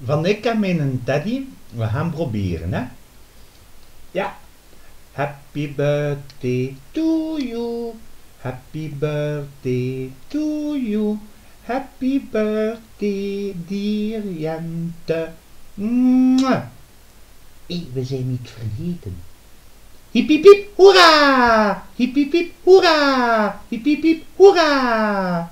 Van ik en mijn Teddy, we gaan proberen, hè? Ja. Happy birthday to you. Happy birthday to you. Happy birthday, dear Jente. Mwah. Hé, we zijn niet vergeten. Hiep hiep hiep, hoera! Hiep hiep hiep, hoera! Hiep hiep hiep, hoera!